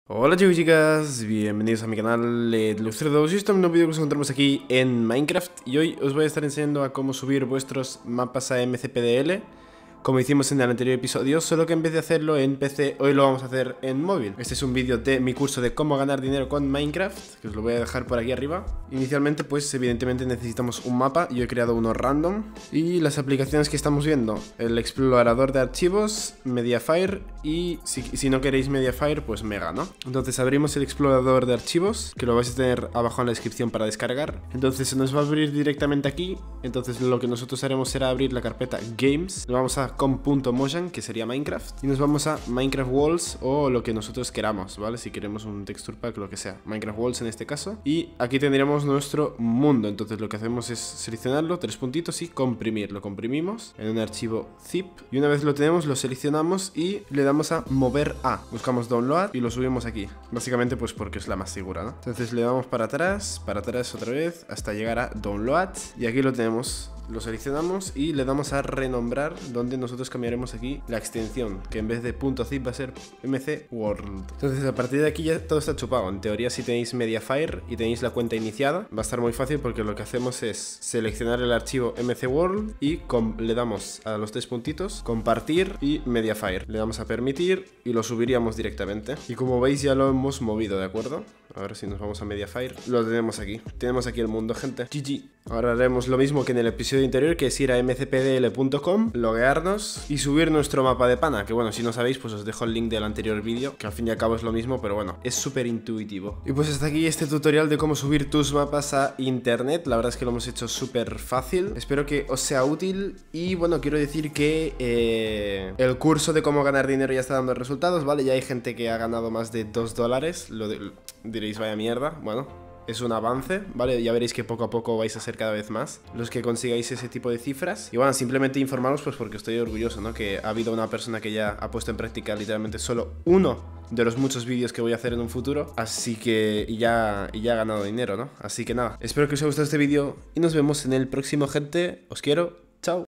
Hola chicos y chicas, bienvenidos a mi canal Luxtredos. Y este es un nuevo vídeo que nos encontramos aquí en Minecraft. Y hoy os voy a estar enseñando a cómo subir vuestros mapas a MCPDL, como hicimos en el anterior episodio, solo que en vez de hacerlo en PC, hoy lo vamos a hacer en móvil. Este es un vídeo de mi curso de cómo ganar dinero con Minecraft, que os lo voy a dejar por aquí arriba. Inicialmente, pues evidentemente necesitamos un mapa. Yo he creado uno random. Y las aplicaciones que estamos viendo: el explorador de archivos, Mediafire, y si no queréis Mediafire, pues Mega, ¿no? Entonces abrimos el explorador de archivos, que lo vais a tener abajo en la descripción para descargar. Entonces se nos va a abrir directamente aquí. Entonces lo que nosotros haremos será abrir la carpeta Games. Lo vamos a com.mojang, que sería Minecraft, y nos vamos a Minecraft Walls o lo que nosotros queramos, ¿vale? Si queremos un texture pack, lo que sea, Minecraft Walls en este caso. Y aquí tendríamos nuestro mundo. Entonces lo que hacemos es seleccionarlo, 3 puntitos, y comprimir. Lo comprimimos en un archivo zip, y una vez lo tenemos lo seleccionamos y le damos a mover a, buscamos download y lo subimos aquí, básicamente pues porque es la más segura, ¿no? Entonces le damos para atrás otra vez hasta llegar a download, y aquí lo tenemos. Lo seleccionamos y le damos a renombrar, donde nosotros cambiaremos aquí la extensión, que en vez de .zip va a ser MC World. Entonces a partir de aquí ya todo está chupado. En teoría, si tenéis Mediafire y tenéis la cuenta iniciada, va a estar muy fácil, porque lo que hacemos es seleccionar el archivo MC World y le damos a los 3 puntitos, compartir y Mediafire. Le damos a permitir y lo subiríamos directamente. Y como veis ya lo hemos movido, ¿de acuerdo? Ahora si nos vamos a Mediafire, lo tenemos aquí. Tenemos aquí el mundo, gente. GG. Ahora haremos lo mismo que en el episodio anterior, que es ir a mcpdl.com, loguearnos y subir nuestro mapa de pana. Que bueno, si no sabéis, pues os dejo el link del anterior vídeo, que al fin y al cabo es lo mismo, pero bueno, es súper intuitivo. Y pues hasta aquí este tutorial de cómo subir tus mapas a internet. La verdad es que lo hemos hecho súper fácil. Espero que os sea útil. Y bueno, quiero decir que el curso de cómo ganar dinero ya está dando resultados, ¿vale? Ya hay gente que ha ganado más de $2. Diréis, vaya mierda. Bueno, es un avance, ¿vale? Ya veréis que poco a poco vais a ser cada vez más los que consigáis ese tipo de cifras. Y bueno, simplemente informaros pues porque estoy orgulloso, ¿no? Que ha habido una persona que ya ha puesto en práctica literalmente solo uno de los muchos vídeos que voy a hacer en un futuro. Así que ya ha ganado dinero, ¿no? Así que nada, espero que os haya gustado este vídeo y nos vemos en el próximo, gente. Os quiero, chao.